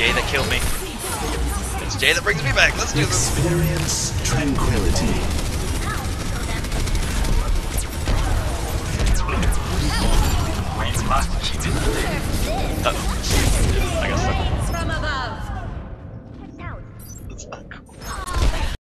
Jay that killed me. It's Jay that brings me back. Let's do this. Experience tranquility. I guess so.